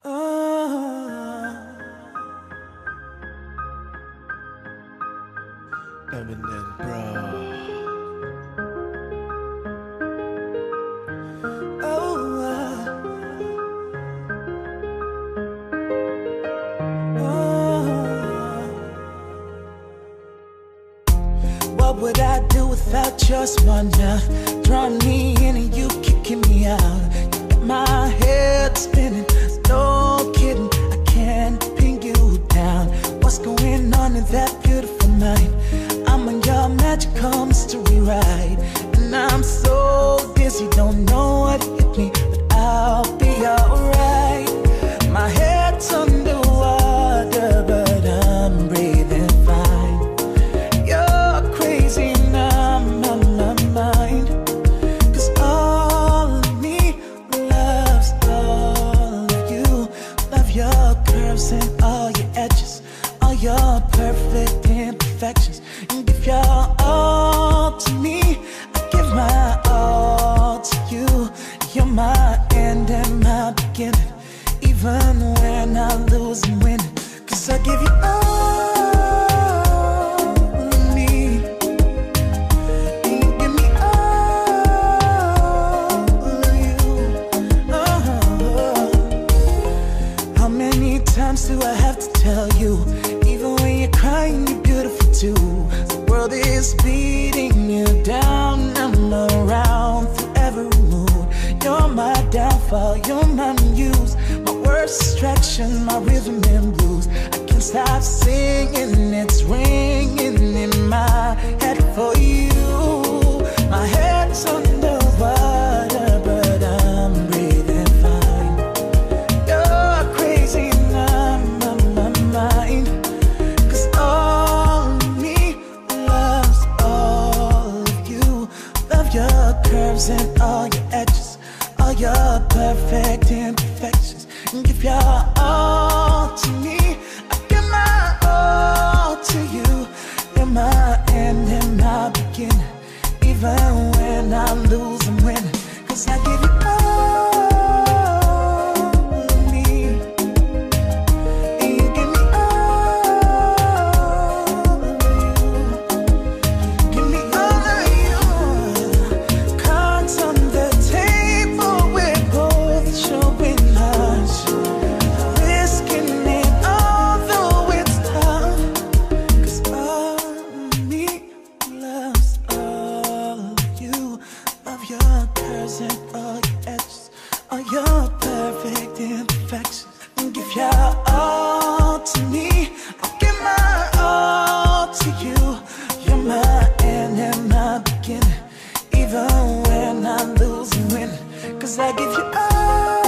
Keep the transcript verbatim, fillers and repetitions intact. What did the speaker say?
Oh, Eminem, bro. Oh, uh, oh. What would I do without your smart mouth? Drawing me in and you kicking me out. You got my head spinning. No kidding, I can't pin you down. What's going on in that beautiful mind? I'm on your magical mystery ride, and I'm so dizzy, don't know what hit me, but I'll be alright. My head's underwater, but I'm breathing fine. You're crazy and I'm on my mind, 'cause all of me loves all of you. Love your curves and all your edges, all your perfect imperfections. And give your all to me, I give my all to you. You're my end and my beginning, even when I lose and win. 'Cause I give you all of me, and you give me all of you. Oh. How many times do I have to tell you? Even when you're crying, you're beautiful too. The world is beating you down, I'm around through every mood. You're my downfall, you're my muse, my worst distraction, my rhythm and blues. I can't stop singing, it's ringing in my head for you. My head's underwater, but I'm breathing fine. You're crazy and I'm on my mind, 'cause all of me loves all of you. Love your curves and all your edges, all your perfect imperfections. And give your all to me, I give my all to you. You're my end and my beginning, even when I lose and win. 'Cause I give you all of me, and you give me all of you. Give me all of you. Cards on the table, we're both showing us, risking it although it's tough. 'Cause all of me loves all of you. Love your curves and all your edges, all your perfect imperfections. And give your all to me, I'll give my all to you. You're my end and my beginning, even when I lose and win. 'Cause I give you all